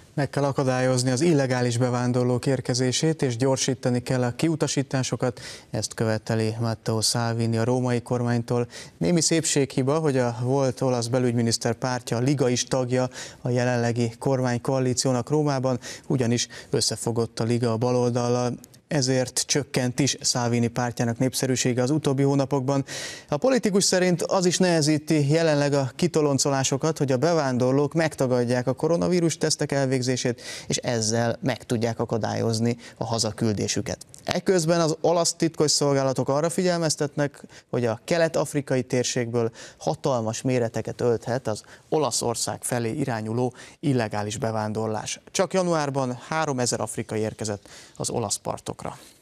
Meg kell akadályozni az illegális bevándorlók érkezését, és gyorsítani kell a kiutasításokat, ezt követeli Matteo Salvini a római kormánytól. Némi szépséghiba, hogy a volt olasz belügyminiszter pártja, a Liga is tagja a jelenlegi kormánykoalíciónak Rómában, ugyanis összefogott a Liga a baloldallal, ezért csökkent is Salvini pártjának népszerűsége az utóbbi hónapokban. A politikus szerint az is nehezíti jelenleg a kitoloncolásokat, hogy a bevándorlók megtagadják a koronavírus tesztek elvégzését, és ezzel meg tudják akadályozni a hazaküldésüket. Eközben az olasz titkosszolgálatok arra figyelmeztetnek, hogy a kelet-afrikai térségből hatalmas méreteket ölthet az Olaszország felé irányuló illegális bevándorlás. Csak januárban 3000 afrikai érkezett az olasz partokra.